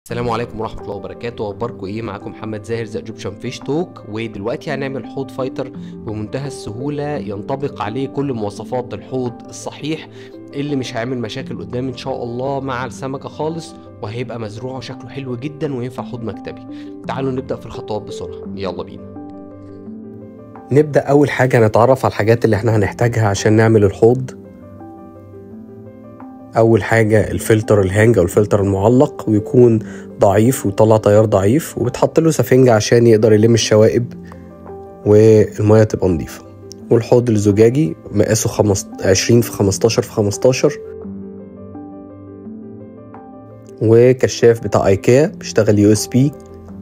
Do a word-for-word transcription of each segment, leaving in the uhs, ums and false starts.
السلام عليكم ورحمة الله وبركاته. اخباركم ايه؟ معاكم محمد زاهر ذا ايجيبشن فيش توك. ودلوقتي هنعمل حوض فايتر بمنتهى السهولة ينطبق عليه كل مواصفات الحوض الصحيح اللي مش هيعمل مشاكل قدام ان شاء الله مع السمكة خالص، وهيبقى مزروع وشكله حلو جدا وينفع حوض مكتبي. تعالوا نبدأ في الخطوات بسرعة، يلا بينا. نبدأ أول حاجة نتعرف على الحاجات اللي احنا هنحتاجها عشان نعمل الحوض. اول حاجه الفلتر الهانج او الفلتر المعلق، ويكون ضعيف ويطلع تيار ضعيف، وبتحط له سفنجه عشان يقدر يلم الشوائب والميه تبقى نظيفه. والحوض الزجاجي مقاسه عشرين في خمستاشر في خمستاشر، وكشاف بتاع ايكيا بيشتغل يو اس بي،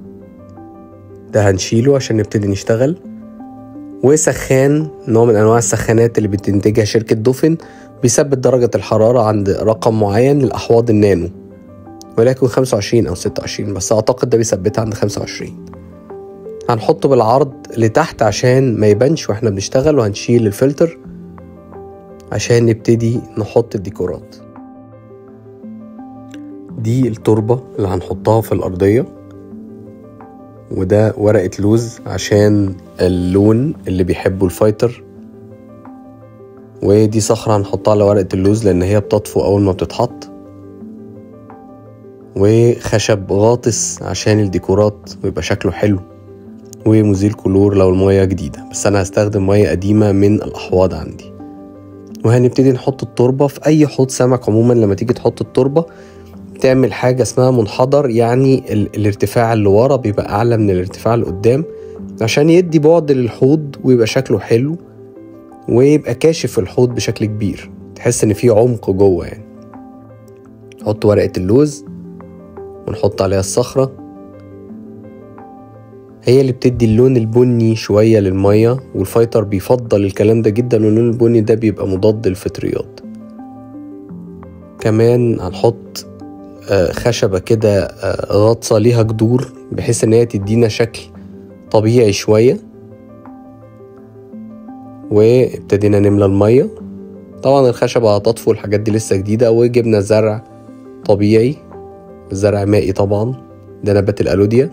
ده هنشيله عشان نبتدي نشتغل. وسخان، نوع من انواع السخانات اللي بتنتجها شركه دوفن، بيثبت درجة الحرارة عند رقم معين للأحواض النانو، ولكن خمسة وعشرين أو ستة وعشرين، بس أعتقد ده بيثبتها عند خمسة وعشرين. هنحطه بالعرض لتحت عشان ما يبانش واحنا بنشتغل، وهنشيل الفلتر عشان نبتدي نحط الديكورات. دي التربة اللي هنحطها في الأرضية، وده ورقة لوز عشان اللون اللي بيحبه الفايتر، ودي صخرة هنحطها على ورقة اللوز لأن هي بتطفو أول ما بتتحط، وخشب غاطس عشان الديكورات ويبقى شكله حلو، ومزيل كلور لو المية جديدة، بس أنا هستخدم مية قديمة من الأحواض عندي. وهنبتدي نحط التربة في أي حوض سمك. عموما لما تيجي تحط التربة تعمل حاجة اسمها منحدر، يعني ال الارتفاع اللي ورا بيبقى أعلى من الارتفاع اللي قدام عشان يدي بعد للحوض ويبقى شكله حلو، ويبقى كاشف الحوض بشكل كبير، تحس ان فيه عمق جوه. يعني نحط ورقة اللوز ونحط عليها الصخرة، هي اللي بتدي اللون البني شوية للمية، والفايتر بيفضل الكلام ده جدا، واللون البني ده بيبقى مضاد للفطريات. كمان هنحط خشبة كده غطسة ليها جذور بحيث ان هي تدينا شكل طبيعي شوية. وابتدينا نملى المية. طبعا الخشبة هتطفو، الحاجات دي لسه جديدة. وجبنا زرع طبيعي، زرع مائي طبعا، ده نبات الألوديا،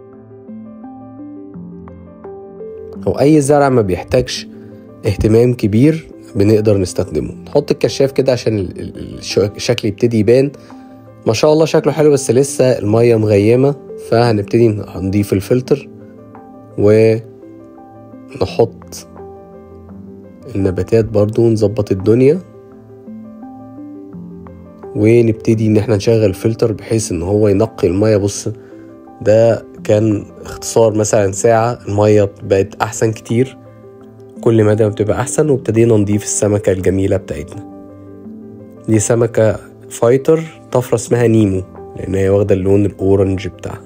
أو أي زرع ما بيحتاجش اهتمام كبير بنقدر نستخدمه. نحط الكشاف كده عشان الشكل يبتدي يبان. ما شاء الله شكله حلو، بس لسه المية مغيمة، فهنبتدي نضيف الفلتر ونحط النباتات برضو، نظبط الدنيا، ونبتدي ان احنا نشغل الفلتر بحيث ان هو ينقي المية. بص، ده كان اختصار مثلا ساعة، المية بقت احسن كتير، كل مدى ما بتبقى احسن. وابتدينا نضيف السمكة الجميلة بتاعتنا. دي سمكة فايتر طفرة اسمها نيمو، لان هي واخدة اللون الاورنج بتاعها.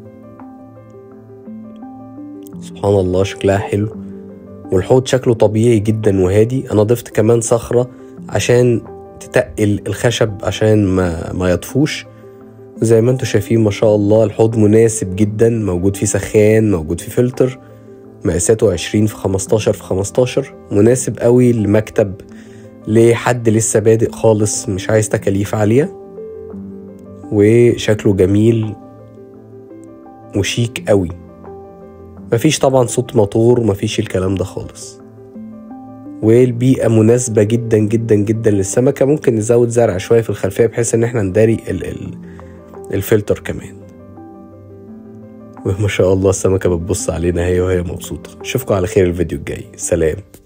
سبحان الله شكلها حلو، والحوض شكله طبيعي جدا وهادي. انا ضفت كمان صخرة عشان تتقل الخشب عشان ما, ما يطفوش. زي ما انتوا شايفين ما شاء الله الحوض مناسب جدا، موجود فيه سخان، موجود فيه فلتر، مقاساته عشرين في خمستاشر في خمستاشر، مناسب قوي لمكتب، لحد لسه بادئ خالص مش عايز تكاليف عالية، وشكله جميل وشيك قوي. مفيش طبعا صوت موتور، مفيش الكلام ده خالص، والبيئة مناسبة جدا جدا جدا للسمكة. ممكن نزود زرع شوية في الخلفية بحيث ان احنا نداري ال ال الفلتر كمان. وما شاء الله السمكة بتبص علينا هي وهي مبسوطة. اشوفكم على خير الفيديو الجاي، سلام.